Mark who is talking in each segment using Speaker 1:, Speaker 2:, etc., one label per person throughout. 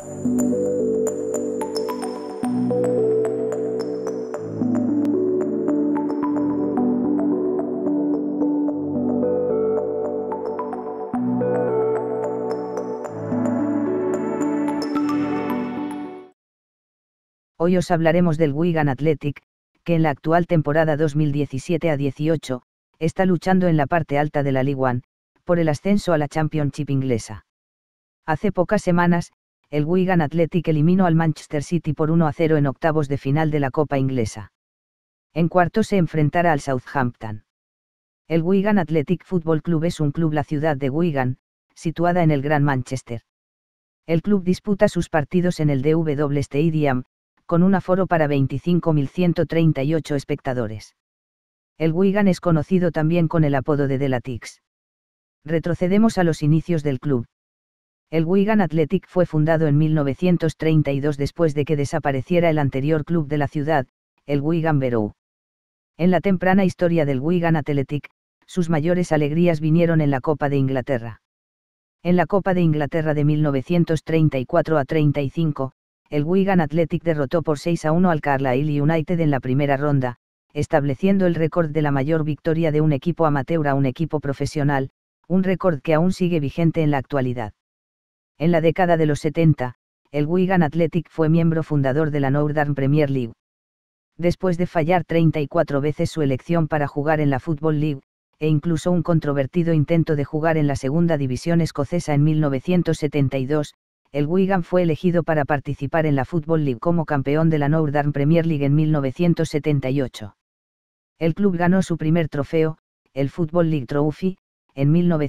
Speaker 1: Hoy os hablaremos del Wigan Athletic, que en la actual temporada 2017-18, está luchando en la parte alta de la League One, por el ascenso a la Championship inglesa. Hace pocas semanas, el Wigan Athletic eliminó al Manchester City por 1-0 en octavos de final de la Copa Inglesa. En cuartos se enfrentará al Southampton. El Wigan Athletic Football Club es un club la ciudad de Wigan, situada en el Gran Manchester. El club disputa sus partidos en el DW Stadium, con un aforo para 25.138 espectadores. El Wigan es conocido también con el apodo de The Latics. Retrocedemos a los inicios del club. El Wigan Athletic fue fundado en 1932 después de que desapareciera el anterior club de la ciudad, el Wigan Borough. En la temprana historia del Wigan Athletic, sus mayores alegrías vinieron en la Copa de Inglaterra. En la Copa de Inglaterra de 1934-35, el Wigan Athletic derrotó por 6-1 al Carlisle United en la primera ronda, estableciendo el récord de la mayor victoria de un equipo amateur a un equipo profesional, un récord que aún sigue vigente en la actualidad. En la década de los 70, el Wigan Athletic fue miembro fundador de la Northern Premier League. Después de fallar 34 veces su elección para jugar en la Football League, e incluso un controvertido intento de jugar en la segunda división escocesa en 1972, el Wigan fue elegido para participar en la Football League como campeón de la Northern Premier League en 1978. El club ganó su primer trofeo, el Football League Trophy, en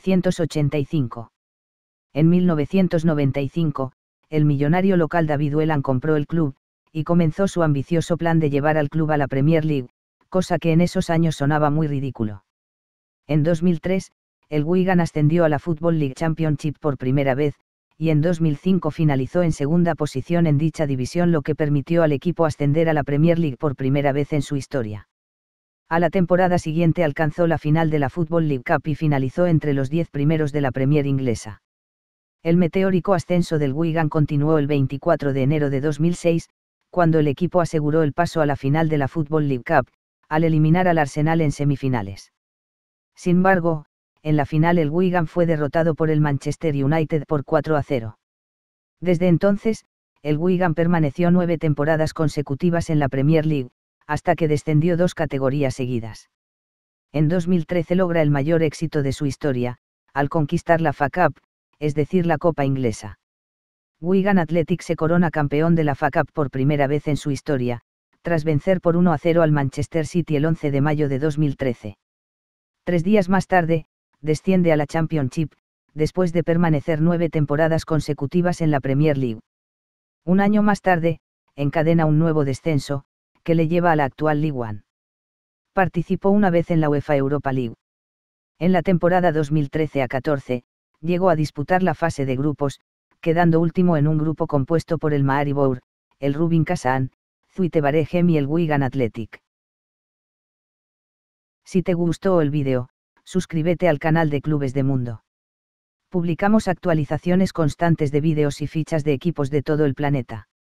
Speaker 1: 1985. En 1995, el millonario local David Whelan compró el club, y comenzó su ambicioso plan de llevar al club a la Premier League, cosa que en esos años sonaba muy ridículo. En 2003, el Wigan ascendió a la Football League Championship por primera vez, y en 2005 finalizó en segunda posición en dicha división, lo que permitió al equipo ascender a la Premier League por primera vez en su historia. A la temporada siguiente alcanzó la final de la Football League Cup y finalizó entre los 10 primeros de la Premier inglesa. El meteórico ascenso del Wigan continuó el 24 de enero de 2006, cuando el equipo aseguró el paso a la final de la Football League Cup, al eliminar al Arsenal en semifinales. Sin embargo, en la final el Wigan fue derrotado por el Manchester United por 4-0. Desde entonces, el Wigan permaneció 9 temporadas consecutivas en la Premier League, hasta que descendió 2 categorías seguidas. En 2013 logra el mayor éxito de su historia, al conquistar la FA Cup, es decir la Copa Inglesa. Wigan Athletic se corona campeón de la FA Cup por primera vez en su historia, tras vencer por 1-0 al Manchester City el 11 de mayo de 2013. 3 días más tarde, desciende a la Championship, después de permanecer 9 temporadas consecutivas en la Premier League. Un año más tarde, encadena un nuevo descenso, que le lleva a la actual League One. Participó una vez en la UEFA Europa League. En la temporada 2013-14, llegó a disputar la fase de grupos, quedando último en un grupo compuesto por el Maribor, el Rubin Kazan, Zuite Waregem y el Wigan Athletic. Si te gustó el vídeo, suscríbete al canal de Clubes de Mundo. Publicamos actualizaciones constantes de vídeos y fichas de equipos de todo el planeta.